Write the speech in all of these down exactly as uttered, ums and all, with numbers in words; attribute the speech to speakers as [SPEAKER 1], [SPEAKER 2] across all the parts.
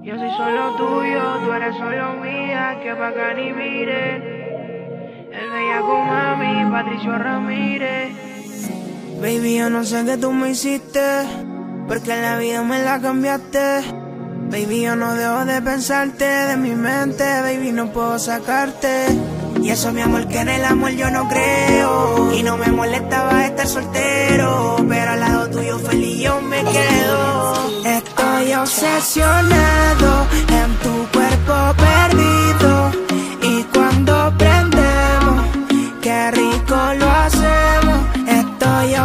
[SPEAKER 1] Yo soy solo tuyo, tú eres solo mía, que pa' acá ni mire. El bellaco mami, Patricio Ramírez. Baby, yo no sé qué tú me hiciste, porque en la vida me la cambiaste. Baby, yo no dejo de pensarte, de mi mente, baby, no puedo sacarte. Y eso, mi amor, que en el amor yo no creo. Y no me molestaba estar soltero, pero al lado tuyo feliz yo me quedo. Estoy obsesionado en tu cuerpo perdido. Y cuando prendemos, qué rico lo hacemos. Estoy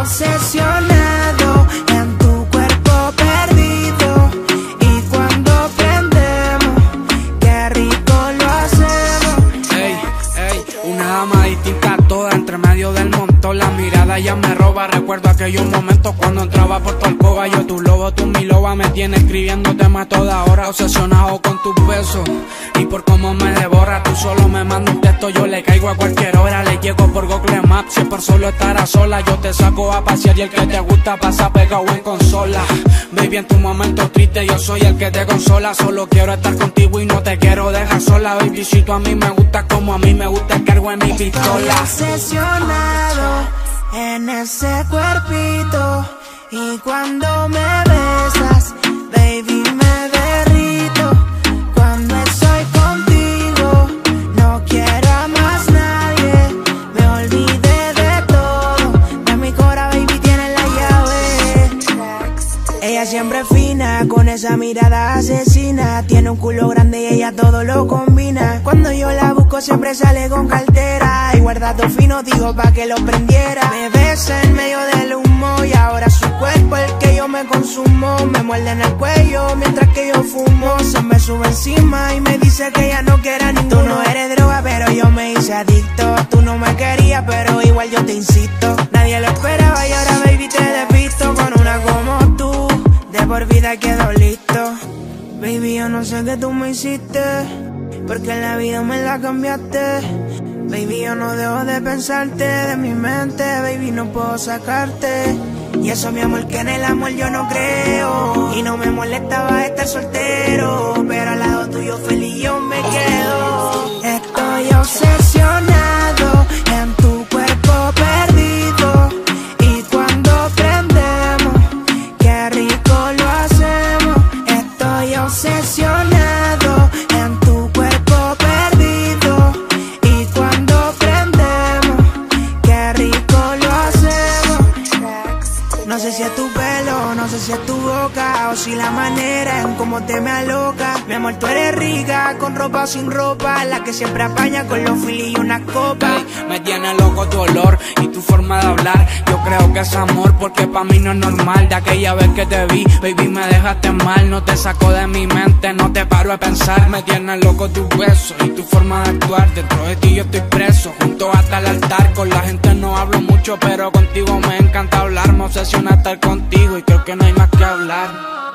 [SPEAKER 1] obsesionado en tu cuerpo perdido. Y cuando prendemos, qué rico lo hacemos.
[SPEAKER 2] Ey, ey, una dama distinta a toda, entre medio del montón. La mirada ya me roba, recuerdo aquellos momentos cuando entraba por tu alcoba. Yo tu lobo, tú mi loba, me tiene escribiendo temas toda hora. Obsesionado con tus besos y por cómo me devora. Tú solo me mandas un texto, yo le caigo a cualquier hora. Le llego por Google Maps, si es por solo estar a sola. Yo te saco a pasear y el que te gusta pasa pegado en consola. Baby, en tu momento triste yo soy el que te consola. Solo quiero estar contigo y no te quiero dejar sola. Baby, si tú a mí me gustas como a mí me gusta el cargo en mi pistola.
[SPEAKER 1] Estoy obsesionado en ese cuerpito. Y cuando me besas, baby, me derrito. Cuando estoy contigo, no quiero a más nadie. Me olvidé de todo, de mi cora, baby, tiene la llave. Ella siempre fina, con esa mirada asesina. Tiene un culo grande y ella todo lo combina. Cuando yo la busco siempre sale con cartera. Y guarda todo fino, digo, pa' que lo prendiera. Me besa en medio del humo y ahora su cuerpo el que yo me consumo. Me muerde en el cuello mientras que yo fumo. Se me sube encima y me dice que ya no quiera ninguno. Tú no eres droga, pero yo me hice adicto. Tú no me querías, pero igual yo te insisto. Nadie lo esperaba y ahora, baby, te despisto. Con una como tú, de por vida quedo listo. Baby, yo no sé qué tú me hiciste, porque en la vida me la cambiaste. Baby, yo no dejo de pensarte, de mi mente, baby, no puedo sacarte. Y eso, mi amor, que en el amor yo no creo. Y no me molestaba estar soltero, pero al lado tuyo feliz yo me quedo. Estoy obsesionado en tu cuerpo perdido. Y cuando prendemos, qué rico lo hacemos. Estoy obsesionado en tu cuerpo perdido. Y cuando prendemos, qué rico lo hacemos. No sé si es tu pelo, no sé si es tu boca, o si la manera en cómo te me aloca. Mi amor, tú eres rica, con ropa o sin ropa, la que siempre apaña con los filis y una copa.
[SPEAKER 2] Hey, me tiene loco tu olor y tu forma de hablar. Yo creo que es amor, porque pa' mí no es normal. De aquella vez que te vi, baby, me dejaste mal. No te saco de mi mente, no te paro a pensar. Me tiene loco tu beso y tu forma de actuar. Dentro de ti yo estoy preso, junto hasta el altar. Con la gente no hablo mucho, pero contigo me encanta hablar. Me obsesiona estar contigo y creo que no hay más que hablar.